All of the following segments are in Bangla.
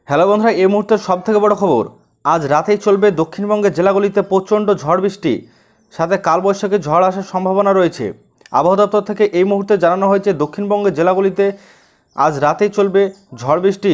হ্যালো বন্ধুরা, এই মুহূর্তের সবথেকে বড় খবর। আজ রাতেই চলবে দক্ষিণবঙ্গের জেলাগুলিতে প্রচণ্ড ঝড় বৃষ্টি, সাথে কালবৈশাখী ঝড় আসার সম্ভাবনা রয়েছে। আবহাওয়া দপ্তর থেকে এই মুহূর্তে জানানো হয়েছে দক্ষিণবঙ্গের জেলাগুলিতে আজ রাতেই চলবে ঝড় বৃষ্টি।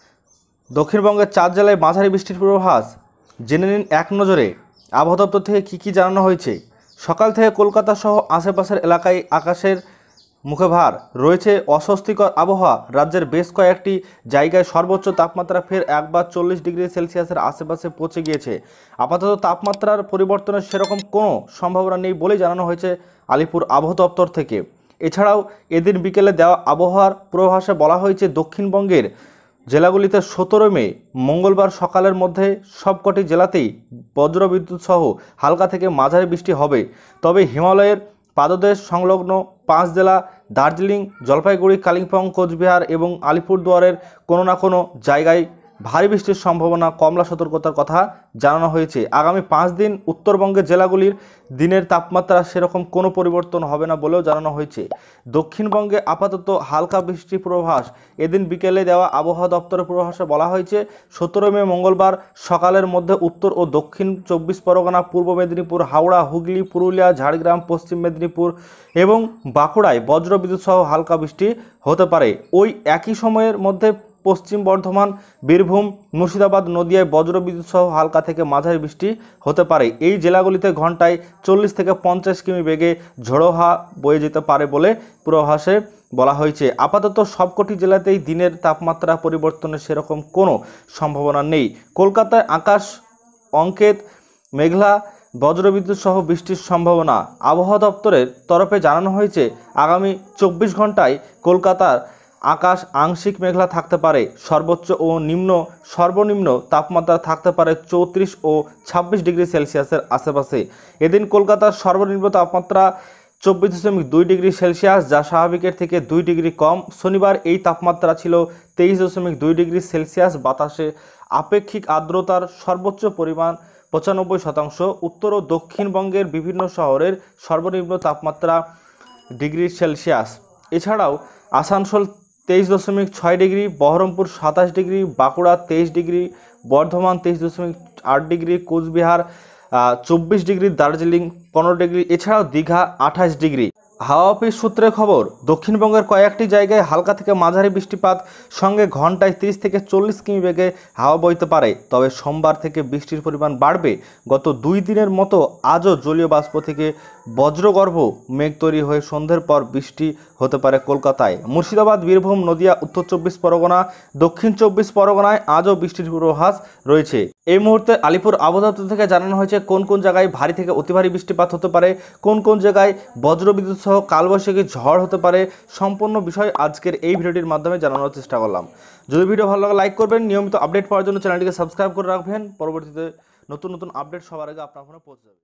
দক্ষিণবঙ্গের 4 জেলায় মাঝারি বৃষ্টির পূর্বাভাস। জেনে নিন এক নজরে আবহাওয়া দপ্তর থেকে কী জানানো হয়েছে। সকাল থেকে কলকাতা সহ আশেপাশের এলাকায় আকাশের মুখে ভার রয়েছে অস্বস্তিকর আবহাওয়া। রাজ্যের বেশ কয়েকটি জায়গায় সর্বোচ্চ তাপমাত্রা ফের একবার 40 ডিগ্রি সেলসিয়াসের আশেপাশে পৌঁছে গিয়েছে। আপাতত তাপমাত্রার পরিবর্তনের সেরকম কোনো সম্ভাবনা নেই বলেই জানানো হয়েছে আলিপুর আবহাওয়া দপ্তর থেকে। এছাড়াও এদিন বিকেলে দেওয়া আবহাওয়ার পূর্বাভাসে বলা হয়েছে দক্ষিণবঙ্গের জেলাগুলিতে 17 মে মঙ্গলবার সকালের মধ্যে সবকটি জেলাতেই বজ্রবিদ্যুৎ সহ হালকা থেকে মাঝারি বৃষ্টি হবে। তবে হিমালয়ের পাদদেশ সংলগ্ন 5 জেলা দার্জিলিং, জলপাইগুড়ি, কালিম্পং, কোচবিহার এবং আলিপুরদুয়ারের কোনো না কোনো জায়গায় ভারী বৃষ্টির সম্ভাবনা, কমলা সতর্কতার কথা জানানো হয়েছে। আগামী 5 দিন উত্তরবঙ্গের জেলাগুলির দিনের তাপমাত্রা সেরকম কোনো পরিবর্তন হবে না বলেও জানানো হয়েছে। দক্ষিণবঙ্গে আপাতত হালকা বৃষ্টির পূর্বাভাস। এদিন বিকেলে দেওয়া আবহাওয়া দপ্তরের পূর্বাভাসে বলা হয়েছে 17 মে মঙ্গলবার সকালের মধ্যে উত্তর ও দক্ষিণ 24 পরগনা, পূর্ব মেদিনীপুর, হাওড়া, হুগলি, পুরুলিয়া, ঝাড়গ্রাম, পশ্চিম মেদিনীপুর এবং বাঁকুড়ায় বজ্রবিদ্যুৎ সহ হালকা বৃষ্টি হতে পারে। ওই একই সময়ের মধ্যে পশ্চিম বর্ধমান, বীরভূম, মুর্শিদাবাদ, নদিয়ায় বজ্রবিদ্যুৎ সহ হালকা থেকে মাঝারি বৃষ্টি হতে পারে। এই জেলাগুলিতে ঘন্টায় 40 থেকে 50 কিমি বেগে ঝোড়ো হাওয়া বয়ে যেতে পারে বলে পূর্বাভাসে বলা হয়েছে। আপাতত সবকটি জেলাতেই দিনের তাপমাত্রা পরিবর্তনের সেরকম কোনো সম্ভাবনা নেই। কলকাতায় আকাশ অঙ্কেত মেঘলা, বজ্রবিদ্যুৎ সহ বৃষ্টির সম্ভাবনা। আবহাওয়া দপ্তরের তরফে জানানো হয়েছে আগামী 24 ঘন্টায় কলকাতার আকাশ আংশিক মেঘলা থাকতে পারে। সর্বোচ্চ ও সর্বনিম্ন তাপমাত্রা থাকতে পারে 34 ও 26 ডিগ্রি সেলসিয়াসের আশেপাশে। এদিন কলকাতার সর্বনিম্ন তাপমাত্রা 24.2 ডিগ্রি সেলসিয়াস, যা স্বাভাবিকের থেকে 2 ডিগ্রি কম। শনিবার এই তাপমাত্রা ছিল 23.2 ডিগ্রি সেলসিয়াস। বাতাসে আপেক্ষিক আর্দ্রতার সর্বোচ্চ পরিমাণ 95%। উত্তর ও দক্ষিণবঙ্গের বিভিন্ন শহরের সর্বনিম্ন তাপমাত্রা ডিগ্রি সেলসিয়াস। এছাড়াও Asansol 23.6 degree, Baharampur 27 degree, Bankura 23 degree, Bardhaman 23.8 degree, Coochbehar 24 degree, Darjeeling 15 degree, এছাড়াও দীঘা 28 ডিগ্রি। হাওয়া অফিস সূত্রে খবর, দক্ষিণবঙ্গের কয়েকটি জায়গায় হালকা থেকে মাঝারি বৃষ্টিপাত সঙ্গে ঘন্টায় 30 থেকে 40 কিমি বেগে হাওয়া বইতে পারে। তবে সোমবার থেকে বৃষ্টির পরিমাণ বাড়বে। গত 2 দিনের মতো আজও জলীয় বাষ্প থেকে বজ্রগর্ভ মেঘ তৈরি হয়ে সন্ধ্যের পর বৃষ্টি হতে পারে কলকাতায়। মুর্শিদাবাদ, বীরভূম, নদিয়া, উত্তর 24 পরগনা, দক্ষিণ 24 পরগনায় আজও বৃষ্টির পূর্বাভাস রয়েছে। এই মুহূর্তে আলিপুর আবহাওয়া দপ্তর থেকে জানানো হয়েছে কোন কোন জায়গায় ভারী থেকে অতি ভারী বৃষ্টিপাত হতে পারে, কোন কোন জায়গায় বজ্রবিদ্যুৎ সহ কালবৈশাখী ঝড় হতে পারে। সম্পূর্ণ বিষয় আজকের এই ভিডিওটির মাধ্যমে জানানোর চেষ্টা করলাম। যদি ভিডিও ভালো লাগে লাইক করবেন, নিয়মিত আপডেট পাওয়ার জন্য চ্যানেলটিকে সাবস্ক্রাইব করে রাখবেন। পরবর্তীতে নতুন নতুন আপডেট সবার আগে আপনার ফোনে পৌঁছে যাবে।